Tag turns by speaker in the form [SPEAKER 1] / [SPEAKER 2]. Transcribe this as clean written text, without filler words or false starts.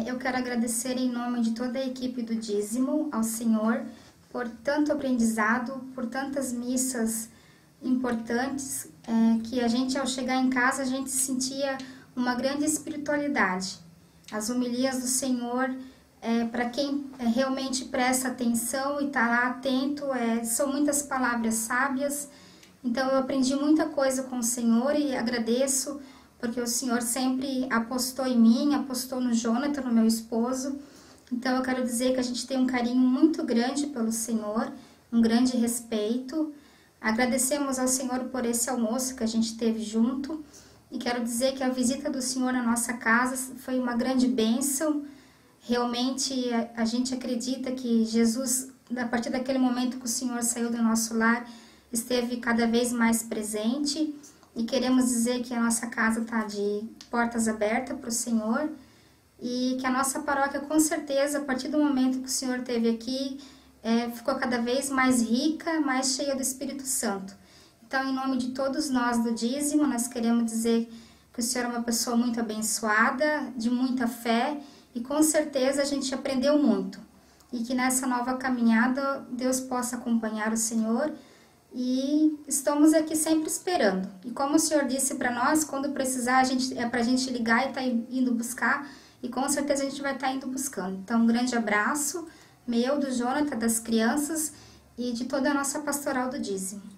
[SPEAKER 1] eu quero agradecer em nome de toda a equipe do Dízimo ao Senhor por tanto aprendizado, por tantas missas importantes, que a gente, ao chegar em casa, a gente sentia uma grande espiritualidade. As homilias do Senhor, para quem realmente presta atenção e está lá atento, são muitas palavras sábias. Então eu aprendi muita coisa com o Senhor e agradeço, porque o Senhor sempre apostou em mim, apostou no Jonathan, no meu esposo. Então eu quero dizer que a gente tem um carinho muito grande pelo Senhor, um grande respeito. Agradecemos ao Senhor por esse almoço que a gente teve junto. E quero dizer que a visita do Senhor na nossa casa foi uma grande bênção. Realmente a gente acredita que Jesus, a partir daquele momento que o Senhor saiu do nosso lar, esteve cada vez mais presente. E queremos dizer que a nossa casa está de portas abertas para o Senhor. E que a nossa paróquia, com certeza, a partir do momento que o Senhor esteve aqui, ficou cada vez mais rica, mais cheia do Espírito Santo. Então, em nome de todos nós do Dízimo, nós queremos dizer que o Senhor é uma pessoa muito abençoada, de muita fé, e com certeza a gente aprendeu muito. E que nessa nova caminhada Deus possa acompanhar o Senhor, e estamos aqui sempre esperando. E como o Senhor disse para nós, quando precisar, é para a gente ligar e estar indo buscar, e com certeza a gente vai estar indo buscando. Então, um grande abraço meu, do Jonathan, das crianças e de toda a nossa pastoral do Dízimo.